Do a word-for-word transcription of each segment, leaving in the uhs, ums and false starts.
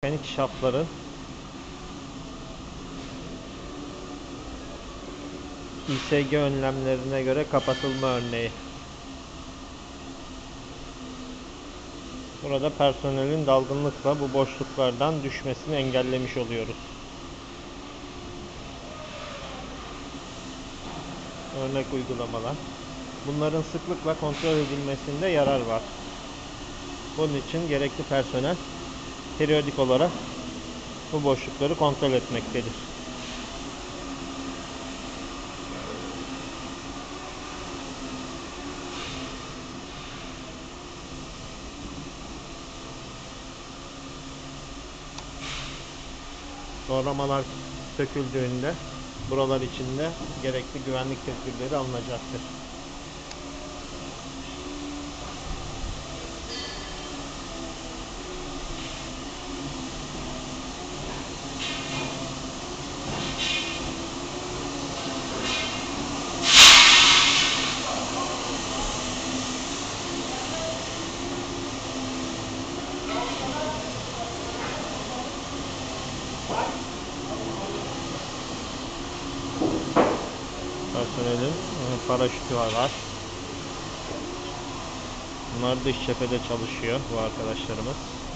mekanik şaftların İ S G önlemlerine göre kapatılma örneği. Burada personelin dalgınlıkla bu boşluklardan düşmesini engellemiş oluyoruz. Örnek uygulamalar. Bunların sıklıkla kontrol edilmesinde yarar var. Bunun için gerekli personel periyodik olarak bu boşlukları kontrol etmektedir. Doğramalar söküldüğünde buralar içinde gerekli güvenlik tedbirleri alınacaktır. Personelin paraşütü var. Bunlar dış cephede çalışıyor bu arkadaşlarımız.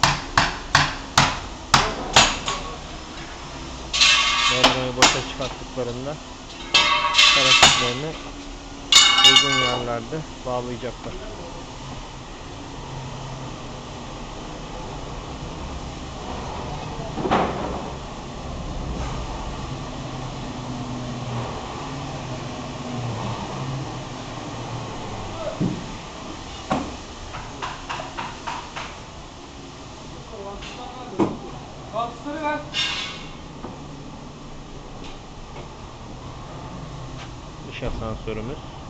Doğramayı boşa çıkarttıklarında paraşütlerini uygun yerlerde bağlayacaklar. Dış asansörümüz.